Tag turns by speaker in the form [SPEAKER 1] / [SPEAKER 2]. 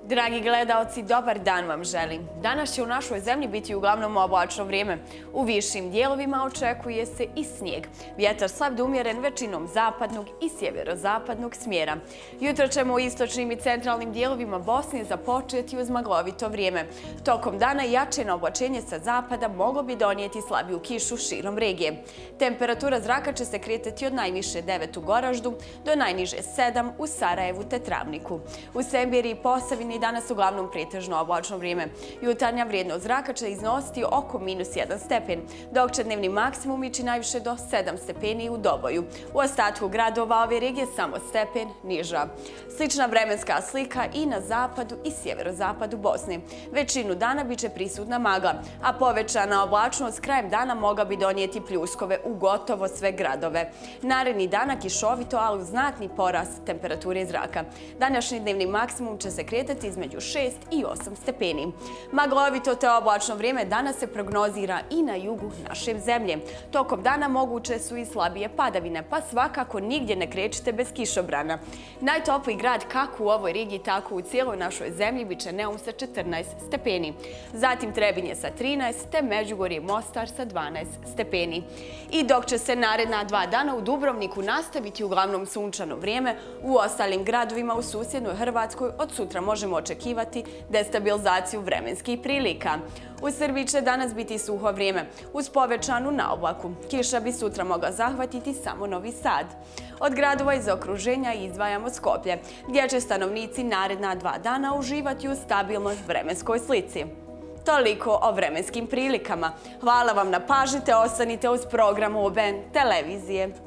[SPEAKER 1] Dragi gledaoci, dobar dan vam želim. Danas će u našoj zemlji biti uglavnom oblačno vrijeme. U višim dijelovima očekuje se i snijeg. Vjetar slab do umjeren većinom zapadnog i sjeverozapadnog smjera. Jutro ćemo u istočnim i centralnim dijelovima Bosne započeti uz maglovito vrijeme. Tokom dana jačeno oblačenje sa zapada moglo bi donijeti slabiju kišu širom regije. Temperatura zraka će se kretati od najviše 9 u Goraždu do najniže 7 u Sarajevu te Travniku. U Semberiji i Posavini danas uglavnom pretežno oblačno vrijeme. Jutarnja vrijednost zraka će iznositi oko -1 stepen, dok će dnevni maksimum ići najviše do 7 stepeni u Doboju. U ostatku gradova ove regije samo stepen niža. Slična vremenska slika i na zapadu i sjeverozapadu Bosne. Većinu dana biće prisutna magla, a povećana oblačnost krajem dana mogla bi donijeti pljuskove u gotovo sve gradove. Naredni dana kišovito, ali uz znatni porast temperature zraka. Današnji dnevni maksimum će se kretati između 6 i 8 stepeni. Maglovito te oblačno vrijeme danas se prognozira i na jugu naše zemlje. Tokom dana moguće su i slabije padavine, pa svakako nigdje ne krećite bez kišobrana. Najtopliji grad kako u ovoj regiji, tako u cijeloj našoj zemlji biće Neum sa 14 stepeni. Zatim Trebinje sa 13, te Međugorje i Mostar sa 12 stepeni. I dok će se naredna 2 dana u Dubrovniku nastaviti uglavnom sunčano vrijeme, u ostalim gradovima u susjednoj Hrvatskoj od sutra možemo očekivati destabilizaciju vremenskih prilika. U Srbiji će danas biti suho vrijeme, uz povećanu naoblaku. Kiša bi sutra mogla zahvatiti samo Novi Sad. Od gradova iz okruženja izdvajamo Skoplje, gdje će stanovnici naredna 2 dana uživati u stabilnoj vremenskoj slici. Toliko o vremenskim prilikama. Hvala vam na pažnji te ostanite uz program OBN televizije.